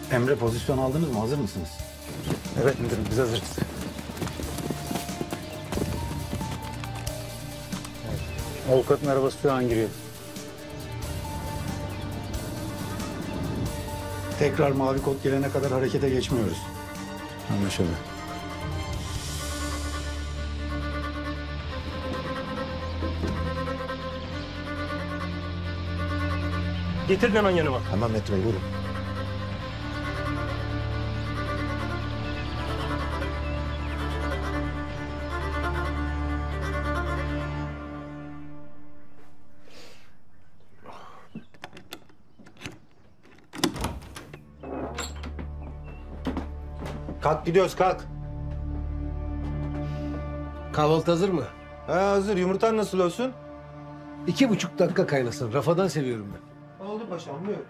Emre pozisyon aldınız mı? Hazır mısınız? Evet müdürüm, biz hazırız. Evet. Avukatın arabası şu an giriyor. Tekrar mavi kod gelene kadar harekete geçmiyoruz. Anlaşıldı. Getir hemen yanıma. Hemen metroya buyurun. Kalk gidiyoruz kalk. Kahvaltı hazır mı? Ha, hazır. Yumurtan nasıl olsun? 2,5 dakika kaynasın. Rafadan seviyorum ben. Oldu paşam buyur.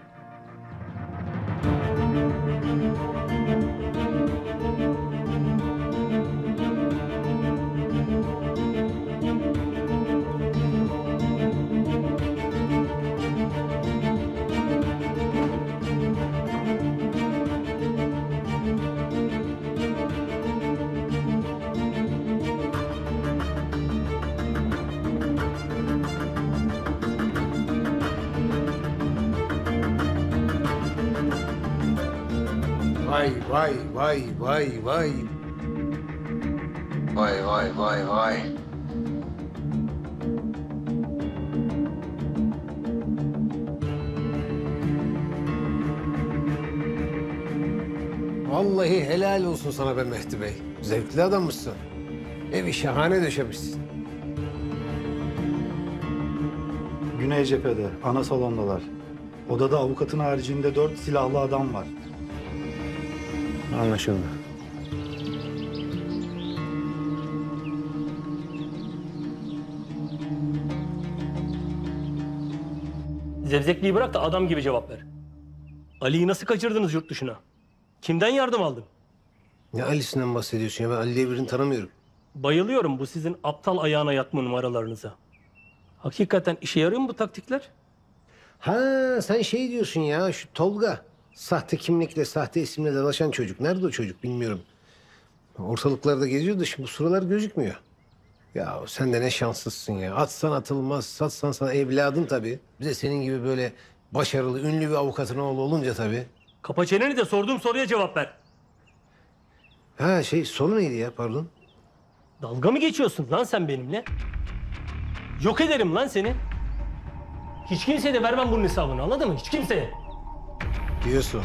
Vay vay vay vay vay. Vay vay vay vay. Vallahi helal olsun sana be Mehdi Bey. Zevkli adammışsın. Evi şahane döşemişsin. Güney cephede, ana salondalar. Odada avukatın haricinde 4 silahlı adam var. Anlaşıldı. Zevzekliği bırak da adam gibi cevap ver. Ali'yi nasıl kaçırdınız yurt dışına? Kimden yardım aldın? Ne Ali'sinden bahsediyorsun ya? Ben Ali diye birini tanımıyorum. Bayılıyorum bu sizin aptal ayağına yatma numaralarınıza. Hakikaten işe yarıyor mu bu taktikler? Ha sen şey diyorsun ya şu Tolga. Sahte kimlikle, sahte isimle dolaşan çocuk. Nerede o çocuk bilmiyorum. Ortalıklarda geziyor da şimdi bu sıralar gözükmüyor. Ya sen de ne şanslısın ya. Atsan atılmaz, satsan sana evladın tabii. Bize senin gibi böyle başarılı, ünlü bir avukatın oğlu olunca tabii. Kapa çeneni de sorduğum soruya cevap ver. Ha soru neydi ya pardon? Dalga mı geçiyorsun lan sen benimle? Yok ederim lan seni. Hiç kimseye de vermem bunun hesabını, anladın mı? Hiç kimseye. Diyorsun.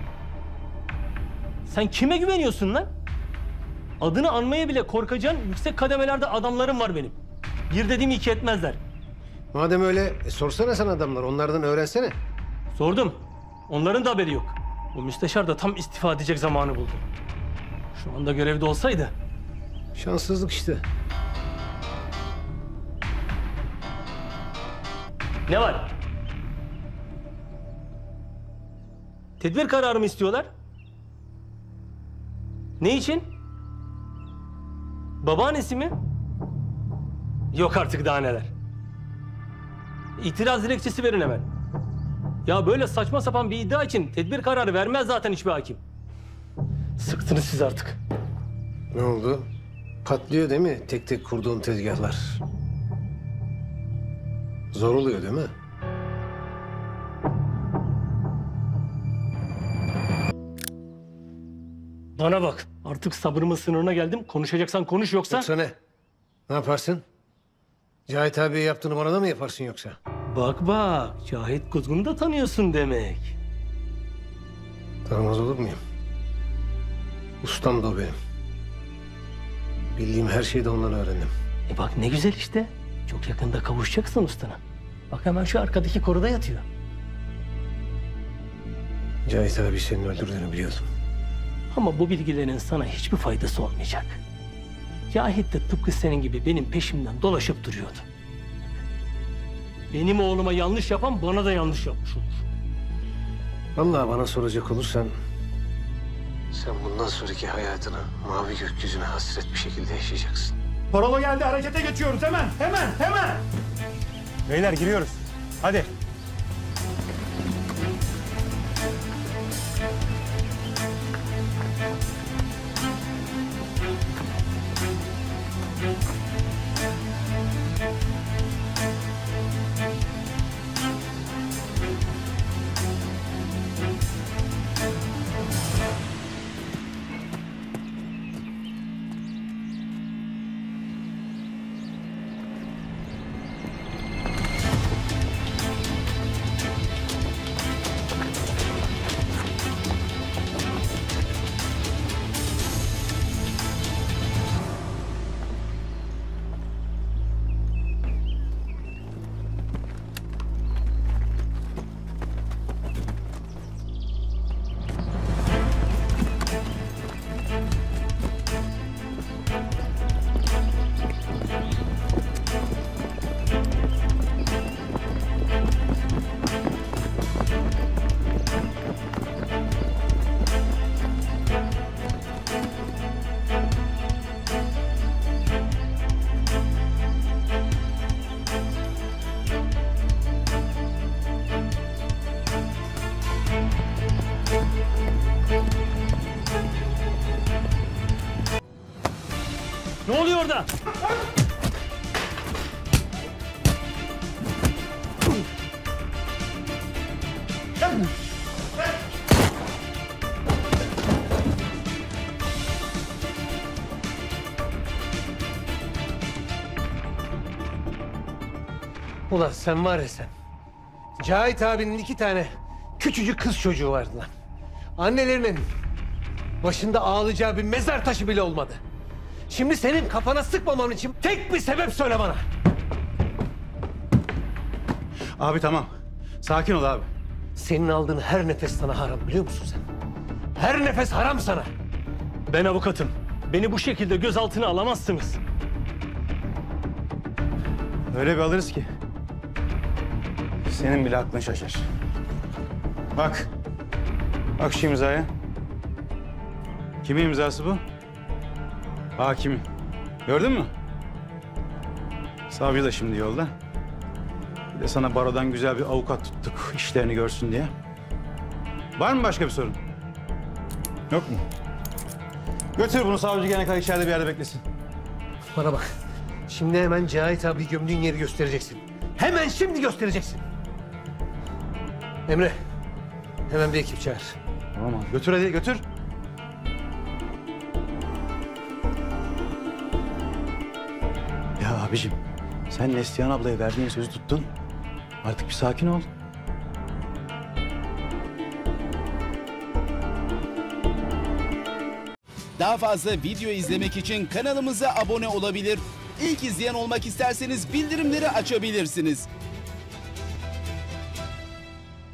Sen kime güveniyorsun lan? Adını anmaya bile korkacağın yüksek kademelerde adamlarım var benim. Bir dediğimi iki etmezler. Madem öyle sorsana sen adamlar, onlardan öğrensene. Sordum. Onların da haberi yok. Bu müsteşar da tam istifa edecek zamanı buldu. Şu anda görevde olsaydı. Şanssızlık işte. Ne var? Tedbir kararı mı istiyorlar? Ne için? Babaannesi mi? Yok artık daha neler. İtiraz dilekçesi verin hemen. Ya böyle saçma sapan bir iddia için tedbir kararı vermez zaten hiçbir hakim. Sıktınız siz artık. Ne oldu? Patlıyor değil mi tek tek kurduğun tezgahlar? Zor oluyor değil mi? Bana bak. Artık sabrımın sınırına geldim. Konuşacaksan konuş yoksa... Yoksa ne? Ne yaparsın? Cahit abiye yaptığını bana da mı yaparsın yoksa? Bak bak. Cahit Kuzgun'u da tanıyorsun demek. Tanımaz olur muyum? Ustam da o benim. Bildiğim her şeyi de ondan öğrendim. Bak ne güzel işte. Çok yakında kavuşacaksın ustana. Bak hemen şu arkadaki koruda yatıyor. Cahit abi senin öldürdüğünü biliyordum. Ama bu bilgilerin sana hiçbir faydası olmayacak. Cahit de tıpkı senin gibi benim peşimden dolaşıp duruyordu. Benim oğluma yanlış yapan bana da yanlış yapmış olur. Vallahi bana soracak olursan... sen bundan sonraki hayatını mavi gökyüzüne hasret bir şekilde yaşayacaksın. Parola geldi, harekete geçiyoruz hemen, hemen. Beyler giriyoruz. Hadi. orada? Ulan sen var ya sen. Cahit abinin 2 tane küçücük kız çocuğu vardı lan. Annelerinin başında ağlayacağı bir mezar taşı bile olmadı. Şimdi senin kafana sıkmamam için tek bir sebep söyle bana. Abi tamam. Sakin ol abi. Senin aldığın her nefes sana haram, biliyor musun sen? Her nefes haram sana. Ben avukatım. Beni bu şekilde gözaltına alamazsınız. Öyle bir alırız ki. Senin bile aklın şaşar. Bak. Bak şu imzaya. Kimin imzası bu? Hakimin. Gördün mü? Savcı da şimdi yolda. Bir de sana barodan güzel bir avukat tuttuk, işlerini görsün diye. Var mı başka bir sorun? Yok mu? Götür bunu, savcı gelene kadar içeride bir yerde beklesin. Bana bak. Şimdi hemen Cahit abi gömdüğün yeri göstereceksin. Hemen şimdi göstereceksin. Emre, hemen bir ekip çağır. Tamam abi. Götür hadi, götür. Ya abicim, sen Neslihan ablaya verdiğin sözü tuttun. Artık bir sakin ol. Daha fazla video izlemek için kanalımıza abone olabilir. İlk izleyen olmak isterseniz bildirimleri açabilirsiniz.